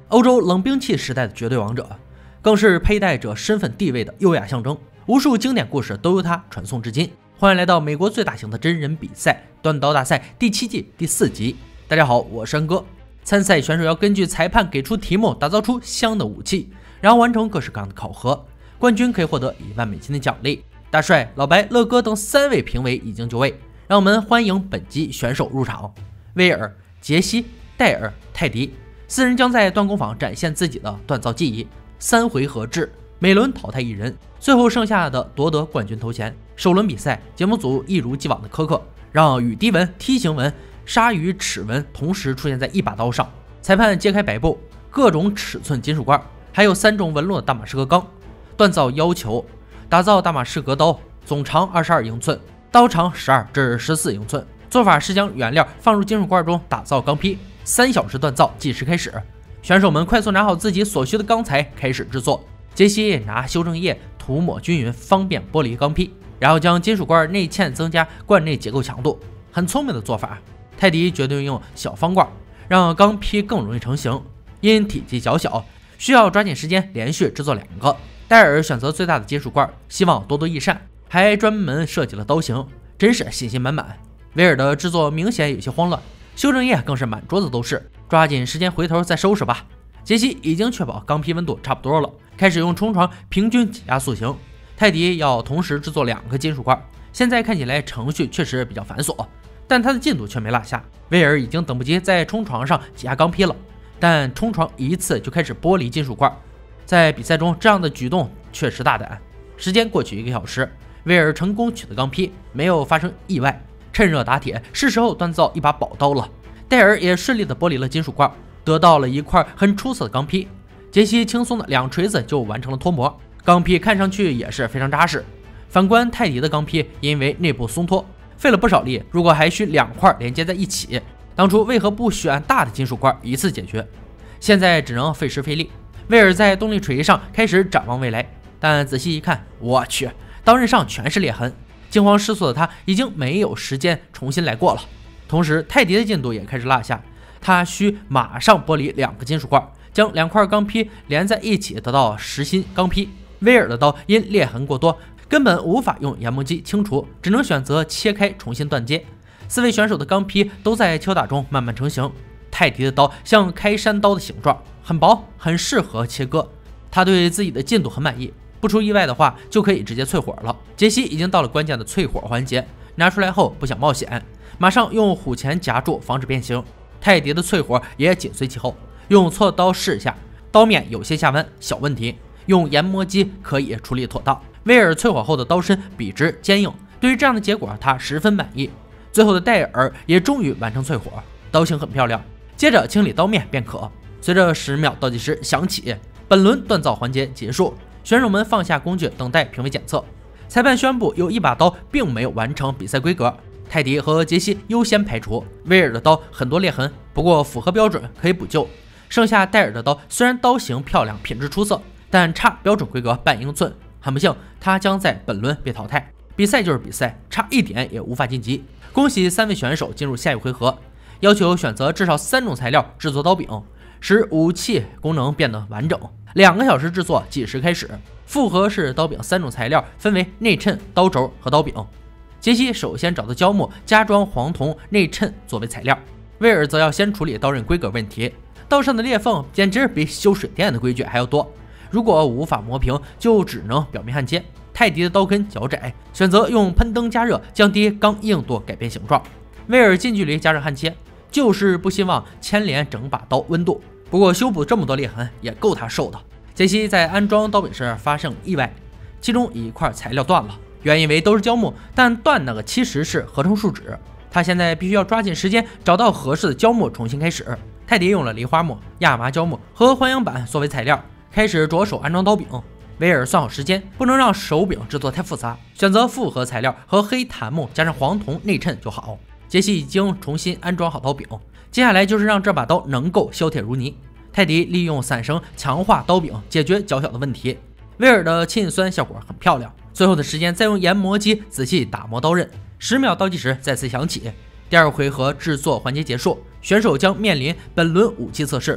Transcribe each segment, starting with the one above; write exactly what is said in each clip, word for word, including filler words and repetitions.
欧洲冷兵器时代的绝对王者，更是佩戴者身份地位的优雅象征。无数经典故事都由他传颂至今。欢迎来到美国最大型的真人比赛断刀大赛第七季第四集。大家好，我是安哥。参赛选手要根据裁判给出题目，打造出相应的武器，然后完成各式各样的考核。冠军可以获得一万美金的奖励。大帅、老白、乐哥等三位评委已经就位，让我们欢迎本集选手入场。威尔、杰西、戴尔、泰迪四人将在锻工坊展现自己的锻造技艺。三回合制，每轮淘汰一人，最后剩下的夺得冠军头衔。首轮比赛，节目组一如既往的苛刻，让雨滴纹、梯形纹、鲨鱼齿纹同时出现在一把刀上。裁判揭开白布，各种尺寸金属罐，还有三种纹路的大马士革钢。锻造要求：打造大马士革刀，总长二十二英寸，刀长十二至十四英寸。做法是将原料放入金属罐中打造钢坯，三小时锻造计时开始。选手们快速拿好自己所需的钢材，开始制作。杰西拿修正液涂抹均匀，方便剥离钢坯，然后将金属罐内嵌增加罐内结构强度，很聪明的做法。泰迪决定用小方罐，让钢坯更容易成型。因体积较小，需要抓紧时间连续制作两个。戴尔选择最大的金属罐，希望多多益善，还专门设计了刀型，真是信心满满。威尔的制作明显有些慌乱，修正液更是满桌子都是，抓紧时间回头再收拾吧。杰西已经确保钢坯温度差不多了，开始用冲床平均挤压塑形。泰迪要同时制作两个金属罐，现在看起来程序确实比较繁琐，但他的进度却没落下。威尔已经等不及在冲床上挤压钢坯了，但冲床一次就开始剥离金属罐，在比赛中这样的举动确实大胆。时间过去一个小时，威尔成功取得钢坯，没有发生意外。趁热打铁，是时候锻造一把宝刀了。戴尔也顺利地剥离了金属罐，得到了一块很出色的钢坯。杰西轻松的两锤子就完成了脱模，钢坯看上去也是非常扎实。反观泰迪的钢坯，因为内部松脱，费了不少力。如果还需两块连接在一起，当初为何不选大的金属罐一次解决？现在只能费时费力。威尔在动力锤上开始展望未来，但仔细一看，我去，刀刃上全是裂痕。惊慌失措的他已经没有时间重新来过了。同时，泰迪的进度也开始落下，他需马上剥离两个金属罐，将两块钢坯连在一起，得到实心钢坯。威尔的刀因裂痕过多，根本无法用研磨机清除，只能选择切开重新锻接。四位选手的钢坯都在敲打中慢慢成型。泰迪的刀像开山刀的形状，很薄，很适合切割。他对自己的进度很满意，不出意外的话就可以直接淬火了。杰西已经到了关键的淬火环节，拿出来后不想冒险，马上用虎钳夹住防止变形。泰迪的淬火也紧随其后，用锉刀试一下，刀面有些下弯，小问题，用研磨机可以处理妥当。威尔淬火后的刀身笔直坚硬，对于这样的结果他十分满意。最后的戴尔也终于完成淬火，刀型很漂亮，接着清理刀面便可。随着十秒倒计时响起，本轮锻造环节结束，选手们放下工具，等待评委检测。裁判宣布有一把刀并没有完成比赛规格，泰迪和杰西优先排除。威尔的刀很多裂痕，不过符合标准，可以补救。剩下戴尔的刀，虽然刀型漂亮，品质出色，但差标准规格半英寸，很不幸，他将在本轮被淘汰。比赛就是比赛，差一点也无法晋级。恭喜三位选手进入下一回合，要求选择至少三种材料制作刀柄，使武器功能变得完整。两个小时制作，计时开始。复合式刀柄三种材料分为内衬、刀轴和刀柄。杰西首先找到胶木，加装黄铜内衬作为材料。威尔则要先处理刀刃规格问题，刀上的裂缝简直比修水电的规矩还要多，如果无法磨平，就只能表面焊接。泰迪的刀根较窄，选择用喷灯加热，降低钢硬度，改变形状。威尔近距离加热焊接，就是不希望牵连整把刀温度。不过修补这么多裂痕也够他受的。杰西在安装刀柄时发生意外，其中一块材料断了，原以为都是胶木，但断那个其实是合成树脂。他现在必须要抓紧时间找到合适的胶木，重新开始。泰迪用了梨花木、亚麻胶木和环氧板作为材料，开始着手安装刀柄。威尔算好时间，不能让手柄制作太复杂，选择复合材料和黑檀木加上黄铜内衬就好。杰西已经重新安装好刀柄，接下来就是让这把刀能够削铁如泥。泰迪利用散绳强化刀柄，解决较小的问题。威尔的沁酸效果很漂亮，最后的时间再用研磨机仔细打磨刀刃。十秒倒计时再次响起，第二回合制作环节结束，选手将面临本轮武器测试。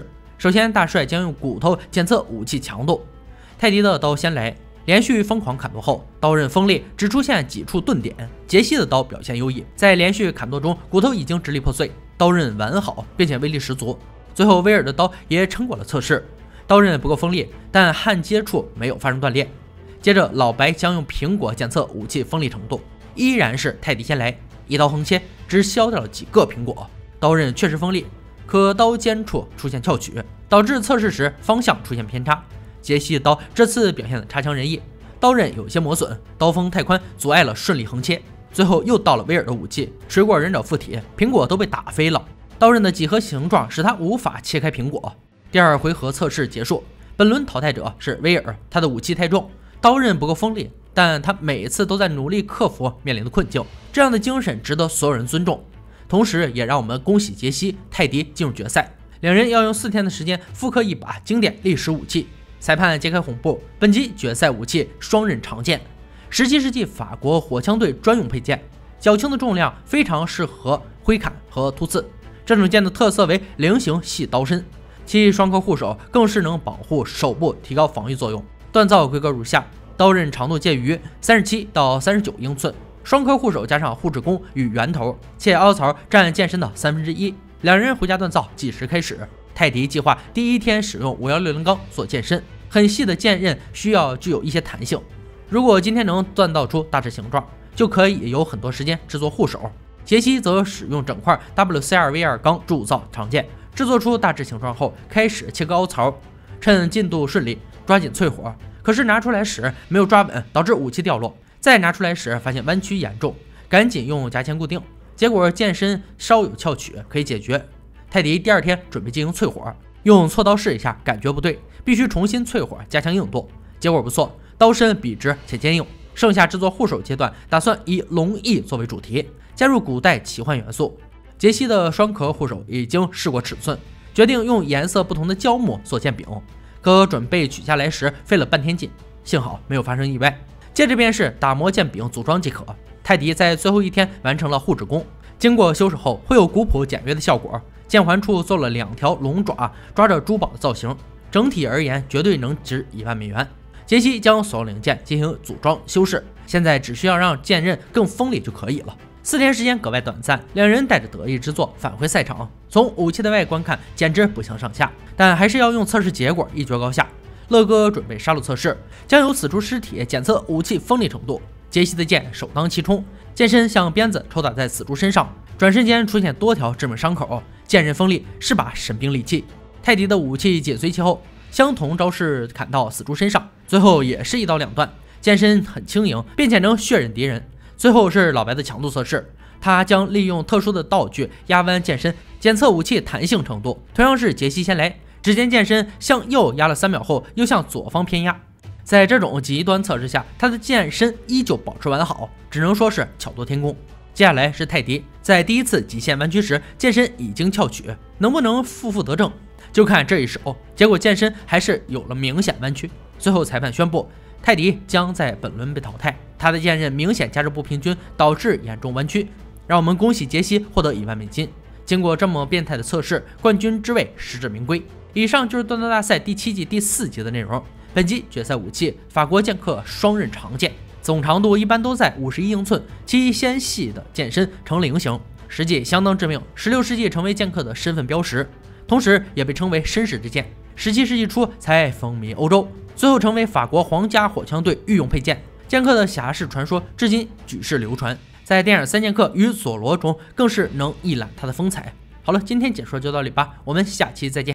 首先，大帅将用骨头检测武器强度。泰迪的刀先来，连续疯狂砍剁后，刀刃锋利，只出现几处钝点。杰西的刀表现优异，在连续砍剁中，骨头已经支离破碎，刀刃完好，并且威力十足。最后，威尔的刀也撑过了测试，刀刃不够锋利，但焊接处没有发生断裂。接着，老白将用苹果检测武器锋利程度，依然是泰迪先来，一刀横切，只削掉了几个苹果，刀刃确实锋利，可刀尖处出现翘曲，导致测试时方向出现偏差。杰西的刀这次表现得差强人意，刀刃有些磨损，刀锋太宽，阻碍了顺利横切。最后又到了威尔的武器，水果忍者附体，苹果都被打飞了，刀刃的几何形状使他无法切开苹果。第二回合测试结束，本轮淘汰者是威尔，他的武器太重，刀刃不够锋利，但他每次都在努力克服面临的困境，这样的精神值得所有人尊重。同时也让我们恭喜杰西、泰迪进入决赛，两人要用四天的时间复刻一把经典历史武器。裁判揭开红布，本集决赛武器双刃长剑，十七世纪法国火枪队专用配件，较轻的重量非常适合挥砍和突刺。这种剑的特色为菱形细刀身，其双壳护手更是能保护手部，提高防御作用。锻造规格如下：刀刃长度介于三十七到三十九英寸，双壳护手加上护指弓与圆头，且凹槽占剑身的三分之一。两人回家锻造，计时开始。泰迪计划第一天使用五一六零钢做剑身，很细的剑刃需要具有一些弹性。如果今天能锻造出大致形状，就可以有很多时间制作护手。杰西则使用整块 W C 二 V 二 钢铸造长剑，制作出大致形状后，开始切割凹槽，趁进度顺利抓紧淬火。可是拿出来时没有抓稳，导致武器掉落。再拿出来时发现弯曲严重，赶紧用夹钳固定，结果剑身稍有翘曲，可以解决。泰迪第二天准备进行淬火，用锉刀试一下，感觉不对，必须重新淬火加强硬度。结果不错，刀身笔直且坚硬。剩下制作护手阶段，打算以龙翼作为主题，加入古代奇幻元素。杰西的双壳护手已经试过尺寸，决定用颜色不同的胶木做剑柄，可准备取下来时费了半天劲，幸好没有发生意外。接着便是打磨剑柄组装即可。泰迪在最后一天完成了护指弓，经过修饰后会有古朴简约的效果。剑环处做了两条龙爪，抓着珠宝的造型，整体而言绝对能值一万美元。杰西将所有零件进行组装修饰，现在只需要让剑刃更锋利就可以了。四天时间格外短暂，两人带着得意之作返回赛场。从武器的外观看，简直不相上下，但还是要用测试结果一决高下。乐哥准备杀戮测试，将由死猪尸体检测武器锋利程度。杰西的剑首当其冲，剑身像鞭子抽打在死猪身上，转瞬间出现多条致命伤口，剑刃锋利，是把神兵利器。泰迪的武器紧随其后，相同招式砍到死猪身上，最后也是一刀两断。剑身很轻盈，并且能血刃敌人。最后是老白的强度测试，他将利用特殊的道具压弯剑身，检测武器弹性程度。同样是杰西先来，只见剑身向右压了三秒后，又向左方偏压。在这种极端测试下，他的剑身依旧保持完好，只能说是巧夺天工。接下来是泰迪，在第一次极限弯曲时，剑身已经翘曲，能不能负负得正，就看这一手。结果剑身还是有了明显弯曲。最后裁判宣布，泰迪将在本轮被淘汰，他的剑刃明显加热不平均，导致严重弯曲。让我们恭喜杰西获得一万美金。经过这么变态的测试，冠军之位实至名归。以上就是锻造大赛第七季第四集的内容。本集决赛武器法国剑客双刃长剑，总长度一般都在五十一英寸，其纤细的剑身呈菱形，实际相当致命。十六世纪成为剑客的身份标识，同时也被称为绅士之剑。十七世纪初才风靡欧洲，最后成为法国皇家火枪队御用配件。剑客的侠士传说至今举世流传，在电影《三剑客与佐罗》中更是能一览他的风采。好了，今天解说就到这里吧，我们下期再见。